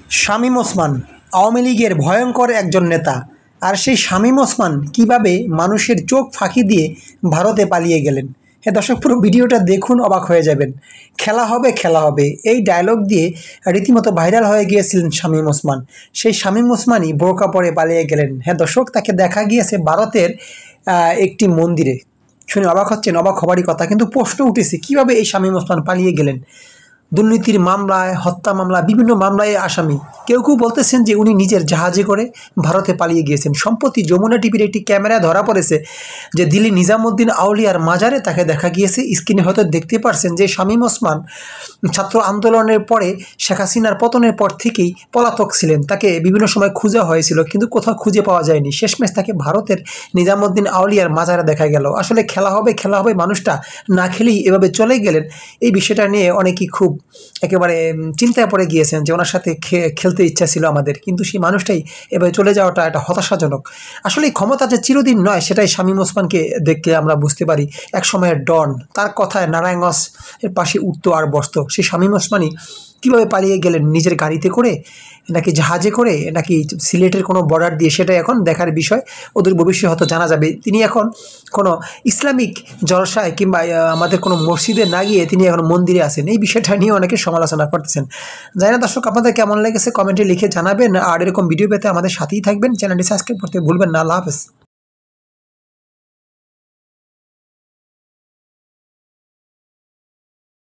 শামীম ওসমান আওয়ামী লীগের ভয়ঙ্কর একজন নেতা। আর সেই শামীম ওসমান কীভাবে মানুষের চোখ ফাঁকি দিয়ে ভারতে পালিয়ে গেলেন। হ্যাঁ দর্শক, পুরো ভিডিওটা দেখুন, অবাক হয়ে যাবেন। খেলা হবে খেলা হবে এই ডায়লগ দিয়ে রীতিমতো ভাইরাল হয়ে গিয়েছিলেন শামীম ওসমান। সেই শামীম ওসমানই বোরকা পরে পালিয়ে গেলেন। হ্যাঁ দর্শক, তাকে দেখা গিয়েছে ভারতের একটি মন্দিরে। শুনে অবাক হচ্ছেন, অবাক হবারই কথা, কিন্তু প্রশ্ন উঠেছে কীভাবে এই শামীম ওসমান পালিয়ে গেলেন। দুর্নীতির মামলায়, হত্যা মামলা, বিভিন্ন মামলায় আসামি। কেউ কেউ বলতেছেন যে উনি নিজের জাহাজে করে ভারতে পালিয়ে গিয়েছেন। সম্প্রতি যমুনা টিভির একটি ক্যামেরায় ধরা পড়েছে যে দিল্লি নিজামুদ্দিন আউলিয়ার মাজারে তাকে দেখা গিয়েছে। স্ক্রিনে হয়তো দেখতে পারছেন যে শামীম ওসমান ছাত্র আন্দোলনের পরে শেখ হাসিনার পতনের পর থেকেই পলাতক ছিলেন। তাকে বিভিন্ন সময় খুঁজা হয়েছিল, কিন্তু কোথাও খুঁজে পাওয়া যায়নি। শেষমেশ তাকে ভারতের নিজামুদ্দিন আউলিয়ার মাজারে দেখা গেল। আসলে খেলা হবে খেলা হবে, মানুষটা না খেলেই এভাবে চলে গেলেন। এই বিষয়টা নিয়ে অনেকেই খুব একেবারে চিন্তায় পড়ে গিয়েছেন যে ওনার সাথে খেলতে ইচ্ছা ছিল আমাদের, কিন্তু সেই মানুষটাই এভাবে চলে যাওয়াটা একটা হতাশাজনক। আসলে এই ক্ষমতা যে চিরদিন নয়, সেটাই শামীম ওসমানকে দেখে আমরা বুঝতে পারি। এক সময়ের ডন, তার কথায় নারায়ণগঞ্জ এর পাশে উঠতো আর বসতো। সেই শামীম ওসমানই কীভাবে পালিয়ে গেলেন, নিজের গাড়িতে করে নাকি জাহাজে করে নাকি সিলেটের কোনো বর্ডার দিয়ে, সেটা এখন দেখার বিষয়। ওদের ভবিষ্যৎ হয়তো জানা যাবে। তিনি এখন কোনো ইসলামিক জলসায় কিংবা আমাদের কোনো মসজিদে না গিয়ে তিনি এখন মন্দিরে আছেন। এই বিষয়টা নিয়ে অনেকে সমালোচনা করতেছেন। জানি না দর্শক, আপনাদের কেমন লেগেছে কমেন্টে লিখে জানাবেন। আর এরকম ভিডিও পেতে আমাদের সাথেই থাকবেন। চ্যানেলটি সাবস্ক্রাইব করতে ভুলবেন না। আল্লাহ হাফেজ।